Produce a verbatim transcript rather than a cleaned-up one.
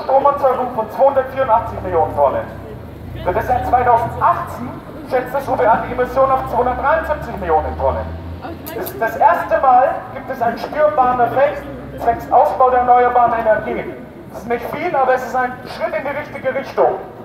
Stromerzeugung von zweihundertvierundachtzig Millionen Tonnen. Für das Jahr zweitausendachtzehn schätzt das U B A die Emission auf zweihundertdreiundsiebzig Millionen Tonnen. Das, das erste Mal gibt es einen spürbaren Effekt zwecks Ausbau der erneuerbaren Energie. Das ist nicht viel, aber es ist ein Schritt in die richtige Richtung.